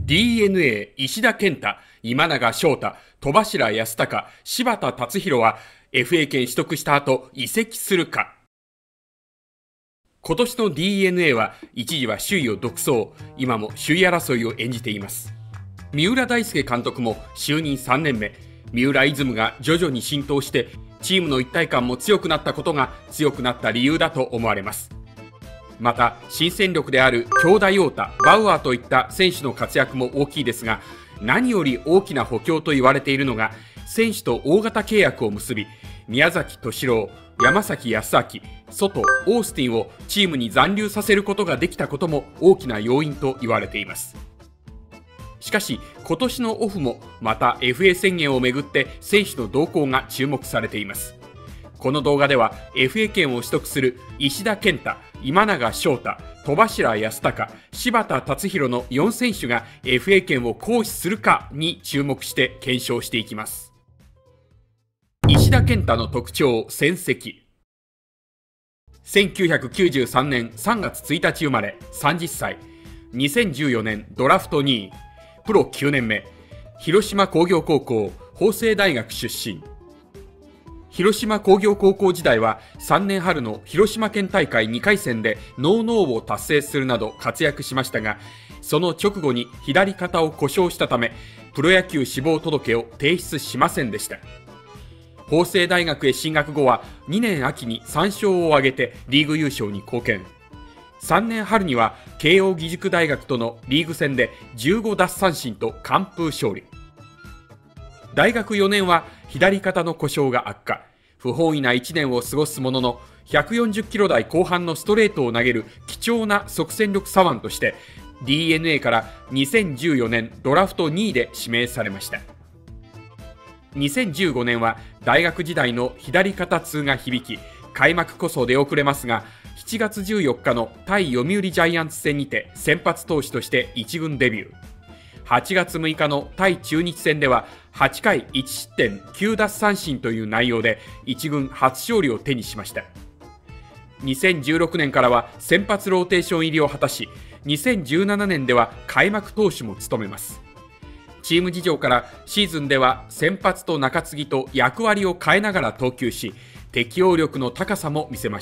DNA 石田健太、今永昇太、戸柱康隆、柴田達弘は FA 権取得した後移籍するか。今年の DNA は一時は首位を独走、今も首位争いを演じています。三浦大輔監督も就任3年目、三浦イズムが徐々に浸透してチームの一体感も強くなったことが強くなった理由だと思われます。また新戦力である京田陽太、バウアーといった選手の活躍も大きいですが、何より大きな補強と言われているのが選手と大型契約を結び、宮崎敏郎、山崎康晃、外、オースティンをチームに残留させることができたことも大きな要因と言われています。しかし今年のオフもまた FA 宣言をめぐって選手の動向が注目されています。この動画では FA 権を取得する石田健太、今永昇太、戸柱康隆、柴田達弘の4選手が FA 権を行使するかに注目して検証していきます。石田健太の特徴、戦績。1993年3月1日生まれ、30歳。2014年ドラフト2位。プロ9年目。広島工業高校、法政大学出身。広島工業高校時代は3年春の広島県大会2回戦でノーノーを達成するなど活躍しましたが、その直後に左肩を故障したため、プロ野球志望届を提出しませんでした。法政大学へ進学後は2年秋に3勝を挙げてリーグ優勝に貢献。3年春には慶応義塾大学とのリーグ戦で15奪三振と完封勝利。大学4年は左肩の故障が悪化、不本意な1年を過ごすものの、140キロ台後半のストレートを投げる貴重な即戦力左腕として DNA から2014年ドラフト2位で指名されました。2015年は大学時代の左肩痛が響き、開幕こそ出遅れますが、7月14日の対読売ジャイアンツ戦にて先発投手として1軍デビュー。8月6日の対中日戦では8回1失点9奪三振という内容で1軍初勝利を手にしました。2016年からは先発ローテーション入りを果たし、2017年では開幕投手も務めます。チーム事情からシーズンでは先発と中継ぎと役割を変えながら投球し、適応力の高さも見せました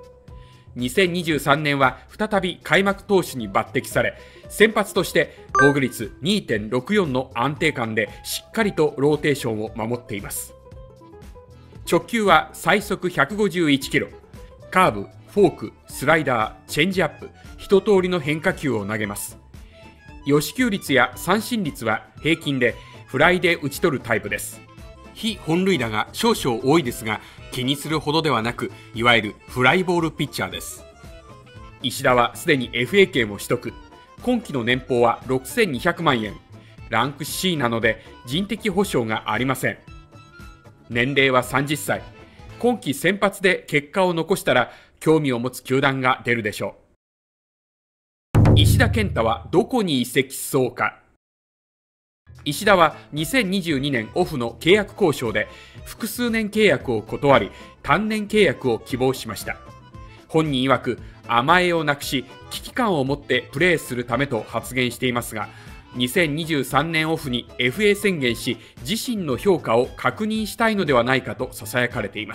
。2023年は再び開幕投手に抜擢され、先発として防御率 2.64 の安定感でしっかりとローテーションを守っています。直球は最速151キロ、カーブ、フォーク、スライダー、チェンジアップ、一通りの変化球を投げます。与四球率や三振率は平均でフライで打ち取るタイプです。非本塁打が少々多いですが、気にするほどではなく、いわゆるフライボールピッチャーです。石田はすでに FA 権を取得。今季の年俸は6200万円。ランク C なので人的保障がありません。年齢は30歳。今季先発で結果を残したら興味を持つ球団が出るでしょう。石田健太はどこに移籍しそうか。石田は2022年オフの契約交渉で複数年契約を断り、単年契約を希望しました。本人曰く甘えをなくし危機感を持ってプレーするためと発言していますが、2023年オフに FA 宣言し自身の評価を確認したいのではないかとささやかれています。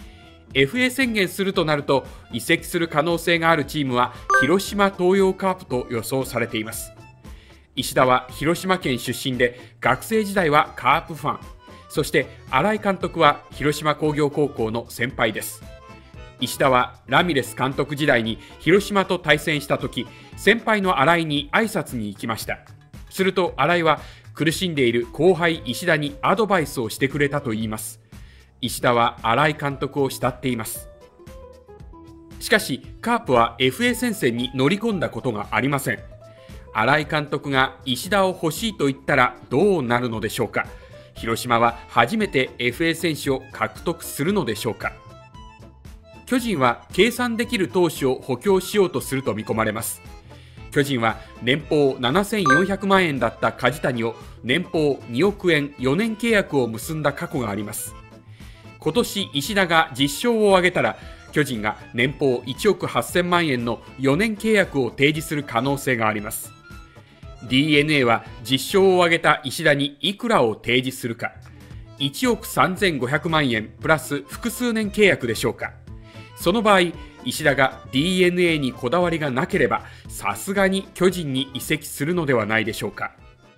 FA 宣言するとなると移籍する可能性があるチームは広島東洋カープと予想されています。石田は広島県出身で学生時代はカープファン、そして新井監督は広島工業高校の先輩です。石田はラミレス監督時代に広島と対戦した時、先輩の新井に挨拶に行きました。すると新井は苦しんでいる後輩石田にアドバイスをしてくれたといいます。石田は新井監督を慕っています。しかしカープは FA 戦線に乗り込んだことがありません。新井監督が石田を欲しいと言ったらどうなるのでしょうか。広島は初めて FA 選手を獲得するのでしょうか。巨人は計算できる投手を補強しようとすると見込まれます。巨人は年俸7400万円だった梶谷を年俸2億円4年契約を結んだ過去があります。今年石田が10勝を挙げたら、巨人が年俸1億8000万円の4年契約を提示する可能性があります。 DNA は10勝を挙げた石田にいくらを提示するか。1億3500万円プラス複数年契約でしょうか。その場合、石田が DNA にこだわりがなければ、さすがに巨人に移籍するのではないでしょうか。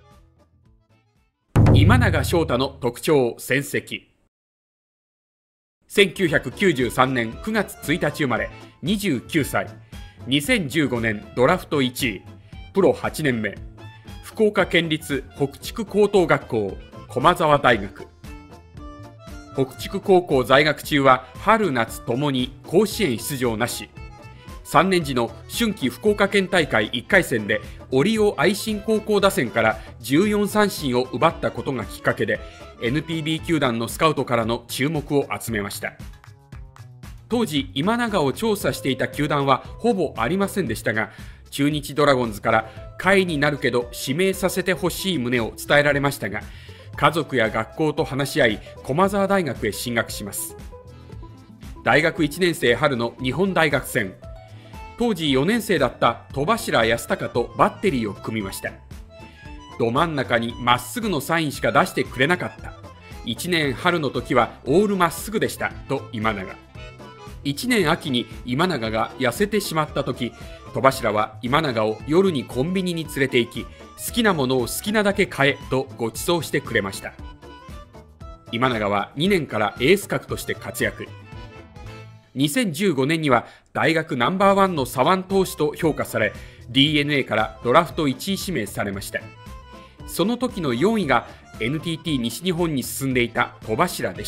今永昇太の特徴・戦績。1993年9月1日生まれ、29歳。2015年ドラフト1位。プロ8年目。福岡県立北筑高等学校、駒沢大学。北筑高校在学中は春夏ともに甲子園出場なし。3年時の春季福岡県大会1回戦で折尾愛心高校打線から14三振を奪ったことがきっかけで NPB 球団のスカウトからの注目を集めました。当時今永を調査していた球団はほぼありませんでしたが、中日ドラゴンズから下位になるけど指名させてほしい旨を伝えられましたが、家族や学校と話し合い駒澤大学へ進学します。大学1年生春の日本大学戦、当時4年生だった戸柱康隆とバッテリーを組みました。ど真ん中にまっすぐのサインしか出してくれなかった。1年春の時はオールまっすぐでしたと今永。1年秋に今永が痩せてしまった時、戸柱は今永を夜にコンビニに連れて行き、好きなものを好きなだけ買えとご馳走してくれました。今永は2年からエース格として活躍。2015年には大学ナンバーワンの左腕投手と評価され、 DNA からドラフト1位指名されました。その時の4位が NTT 西日本に進んでいた戸柱でした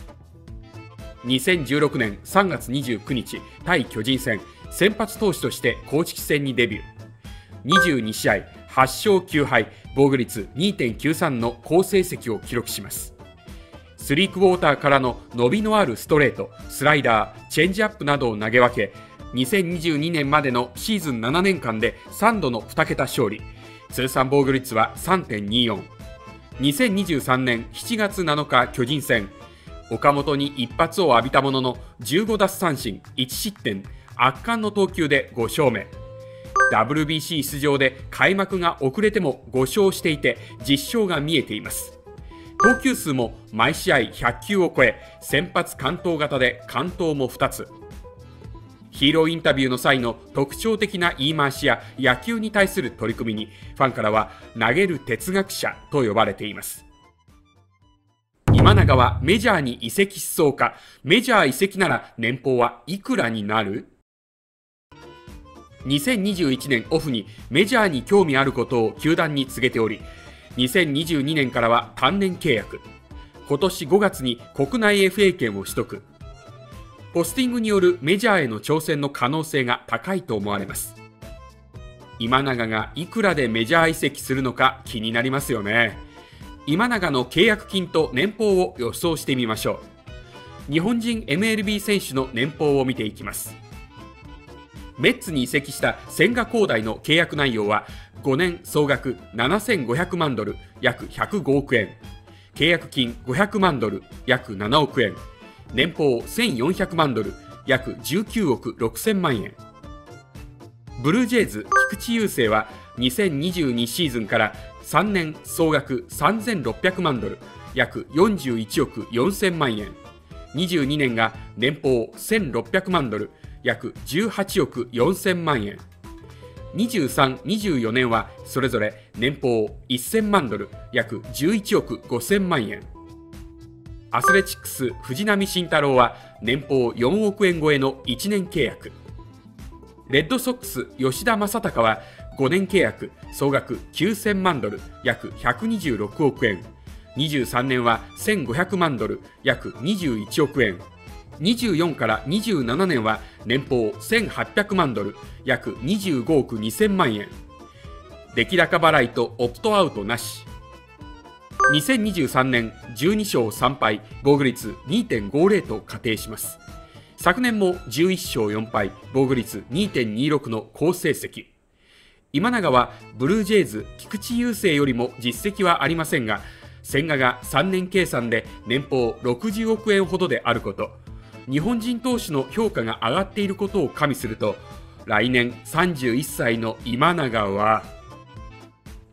。2016年3月29日対巨人戦、先発投手として公式戦にデビュー。22試合8勝9敗、防御率 2.93 の好成績を記録します。スリークウォーターからの伸びのあるストレート、スライダー、チェンジアップなどを投げ分け、2022年までのシーズン7年間で3度の2桁勝利、通算防御率は 3.24。2023年7月7日巨人戦、岡本に一発を浴びたものの15奪三振1失点、圧巻の投球で5勝目。WBC 出場で開幕が遅れても5勝していて実勝が見えています。投球数も毎試合100球を超え、先発完投型で完投も2つ。ヒーローインタビューの際の特徴的な言い回しや野球に対する取り組みに、ファンからは投げる哲学者と呼ばれています。今永はメジャーに移籍しそうか。メジャー移籍なら年俸はいくらになる？ 2021 年オフにメジャーに興味あることを球団に告げており、2022年からは単年契約。今年5月に国内 FA 権を取得。ポスティングによるメジャーへの挑戦の可能性が高いと思われます。今永がいくらでメジャー移籍するのか気になりますよね。今永の契約金と年俸を予想してみましょう。日本人 MLB 選手の年俸を見ていきます。メッツに移籍した千賀滉大の契約内容は5年総額7500万ドル約105億円、契約金500万ドル約7億円、年俸1400万ドル約19億6000万円。ブルージェイズ菊池雄星は2022シーズンから3年総額3600万ドル約41億4000万円、22年が年俸1600万ドル約18億4000万円、23、24年はそれぞれ年俸1000万ドル約11億5000万円。アスレチックス藤浪晋太郎は年俸4億円超えの1年契約。レッドソックス吉田正尚は5年契約総額9000万ドル約126億円、23年は1500万ドル約21億円、24から27年は年俸1800万ドル約25億2000万円。出来高払いとオプトアウトなし。2023年12勝3敗、防御率 2.50 と仮定します。昨年も11勝4敗、防御率 2.26 の好成績。今永はブルージェイズ菊池雄星よりも実績はありませんが、千賀が3年計算で年俸60億円ほどであること、日本人投手の評価が上がっていることを加味すると、来年31歳の今永は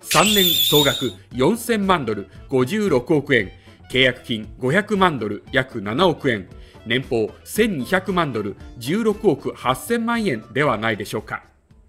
3年総額4000万ドル56億円、契約金500万ドル約7億円、年俸1200万ドル16億8000万円ではないでしょうか。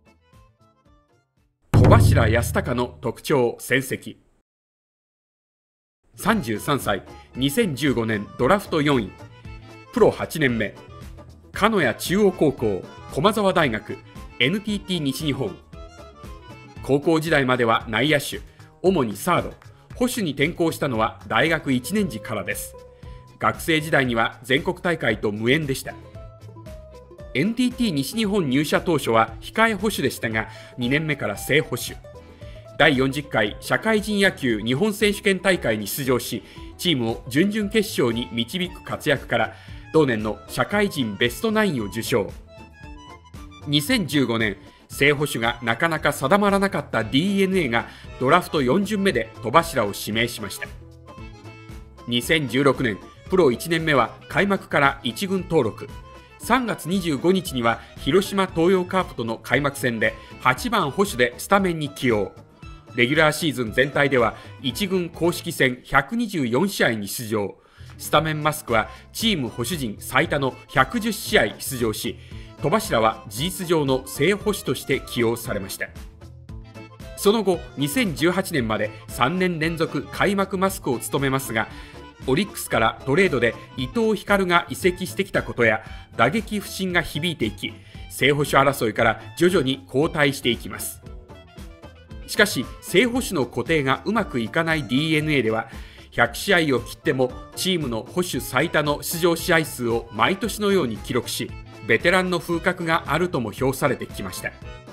戸柱康隆の特徴戦績。33歳、2015年ドラフト4位、プロ8年目、鹿屋中央高校、駒澤大学、NTT 西日本。高校時代までは内野手、主にサード、捕手に転向したのは大学1年時からです。学生時代には全国大会と無縁でした。NTT 西日本入社当初は控え捕手でしたが、2年目から正捕手。第40回社会人野球日本選手権大会に出場し、チームを準々決勝に導く活躍から、同年の社会人ベストナインを受賞。2015年、正捕手がなかなか定まらなかった DNA がドラフト4巡目で戸柱を指名しました。2016年、プロ1年目は開幕から1軍登録。3月25日には広島東洋カープとの開幕戦で8番捕手でスタメンに起用。レギュラーシーズン全体では1軍公式戦124試合に出場。スタメンマスクはチーム捕手陣最多の110試合出場し、戸柱は事実上の正捕手として起用されました。その後、2018年まで3年連続開幕マスクを務めますが、オリックスからトレードで伊藤光が移籍してきたことや打撃不振が響いていき、正捕手争いから徐々に後退していきます。しかし、正捕手の固定がうまくいかない DNA では、100試合を切ってもチームの捕手最多の出場試合数を毎年のように記録し、ベテランの風格があるとも評されてきました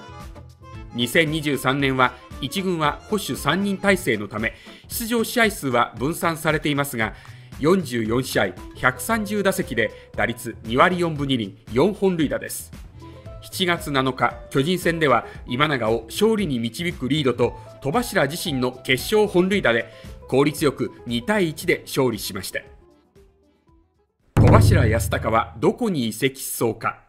。2023年は1軍は捕手3人体制のため、出場試合数は分散されていますが、44試合130打席で打率2割4分2厘4本塁打です。7月7日、巨人戦では今永を勝利に導くリードと戸柱自身の決勝本塁打で効率よく2対1で勝利しました。戸柱康隆はどこに移籍しそうか。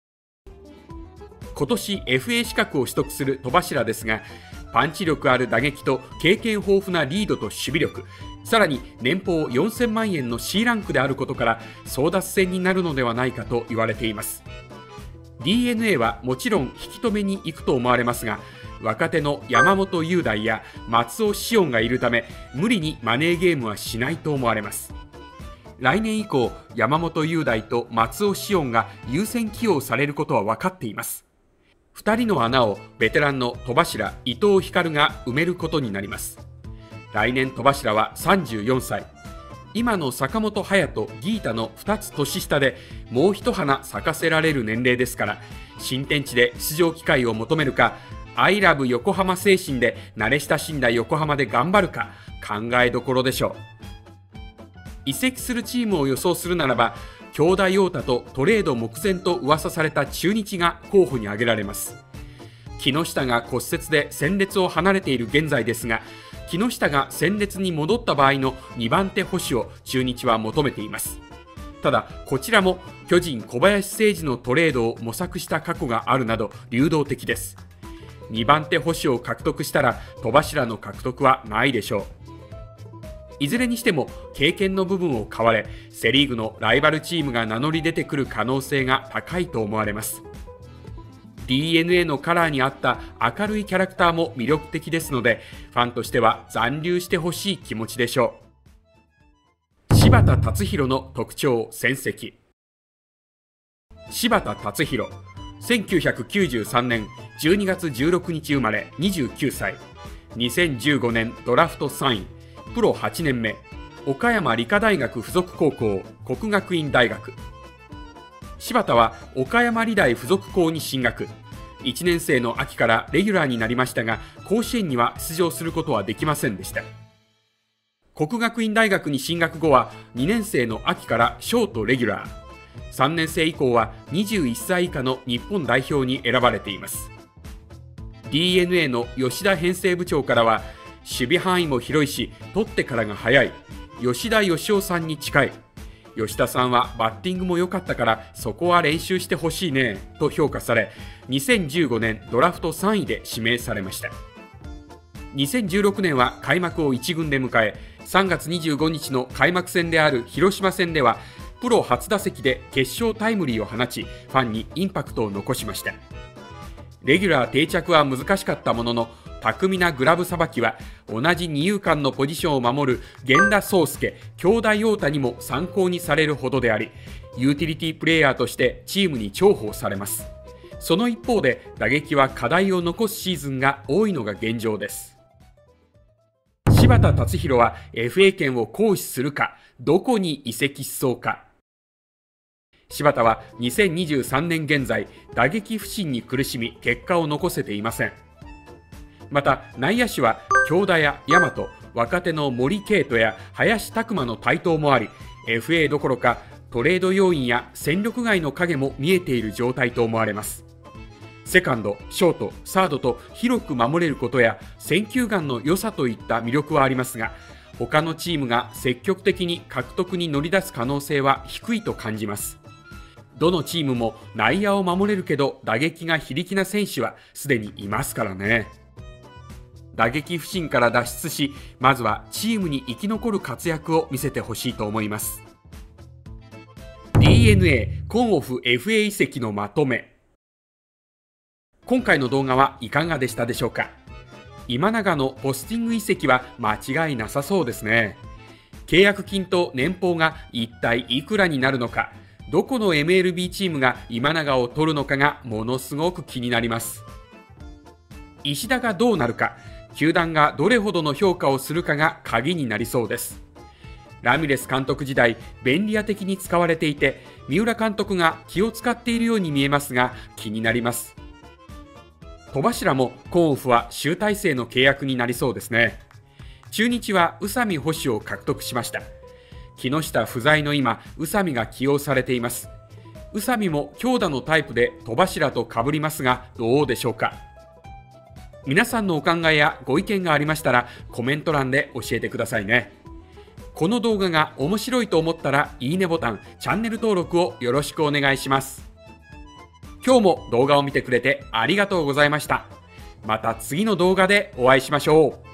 今年 FA 資格を取得する戸柱ですが、パンチ力ある打撃と経験豊富なリードと守備力、さらに年俸4000万円の C ランクであることから争奪戦になるのではないかと言われています。 DNA はもちろん引き止めに行くと思われますが、若手の山本雄大や松尾汐恩がいるため、無理にマネーゲームはしないと思われます。来年以降、山本雄大と松尾汐恩が優先起用されることは分かっています。2人の穴をベテランの戸柱伊藤光が埋めることになります。来年戸柱は34歳。今の坂本勇人、ギータの2つ年下でもう一花咲かせられる年齢ですから、新天地で出場機会を求めるか、アイラブ横浜精神で慣れ親しんだ横浜で頑張るか、考えどころでしょう。移籍するチームを予想するならば、京田陽太とトレード目前と噂された中日が候補に挙げられます。木下が骨折で戦列を離れている現在ですが、木下が戦列に戻った場合の2番手捕手を中日は求めています。ただ、こちらも巨人小林誠司のトレードを模索した過去があるなど流動的です。2番手捕手を獲得したら戸柱の獲得はないでしょう。いずれにしても経験の部分を買われ、セ・リーグのライバルチームが名乗り出てくる可能性が高いと思われます。 DNA のカラーに合った明るいキャラクターも魅力的ですので、ファンとしては残留してほしい気持ちでしょう。柴田達弘の特徴戦績。柴田達弘、1993年12月16日生まれ、29歳。2015年ドラフト3位、プロ8年目、岡山理科大学附属高校、國學院大学。柴田は岡山理大附属校に進学。1年生の秋からレギュラーになりましたが、甲子園には出場することはできませんでした。國學院大学に進学後は2年生の秋からショートレギュラー。3年生以降は21歳以下の日本代表に選ばれています。 DNA の吉田編成部長からは、守備範囲も広いし取ってからが速い、吉田義雄さんに近い、吉田さんはバッティングも良かったからそこは練習してほしいねと評価され、2015年ドラフト3位で指名されました。 2016年は開幕を1軍で迎え、3月25日の開幕戦である広島戦ではプロ初打席で決勝タイムリーを放ち、ファンにインパクトを残しました。レギュラー定着は難しかったものの、巧みなグラブさばきは同じ二遊間のポジションを守る源田壮亮、京田陽太にも参考にされるほどであり、ユーティリティプレイヤーとしてチームに重宝されます。その一方で打撃は課題を残すシーズンが多いのが現状です。柴田達弘は FA 権を行使するか、どこに移籍しそうか。柴田は2023年現在、打撃不振に苦しみ結果を残せていません。また内野手は京田や大和、若手の森敬斗や林拓磨の台頭もあり、 FA どころかトレード要因や戦力外の影も見えている状態と思われます。セカンド、ショート、サードと広く守れることや選球眼の良さといった魅力はありますが、他のチームが積極的に獲得に乗り出す可能性は低いと感じます。どのチームも内野を守れるけど打撃が非力な選手はすでにいますからね。打撃不振から脱出し、まずはチームに生き残る活躍を見せてほしいと思います。 DNA コンオフ FA 移籍のまとめ。今回の動画はいかがでしたでしょうか。今永のポスティング移籍は間違いなさそうですね。契約金と年俸が一体いくらになるのか、どこの MLB チームが今永を取るのかがものすごく気になります。石田がどうなるか、球団がどれほどの評価をするかが鍵になりそうです。ラミレス監督時代、便利屋的に使われていて、三浦監督が気を使っているように見えますが、気になります。戸柱もコンオフは集大成の契約になりそうですね。中日は宇佐美捕手を獲得しました。木下不在の今、宇佐美が起用されています。宇佐美も強打のタイプで戸柱と被りますが、どうでしょうか。皆さんのお考えやご意見がありましたらコメント欄で教えてくださいね。この動画が面白いと思ったらいいねボタン、チャンネル登録をよろしくお願いします。今日も動画を見てくれてありがとうございました。また次の動画でお会いしましょう。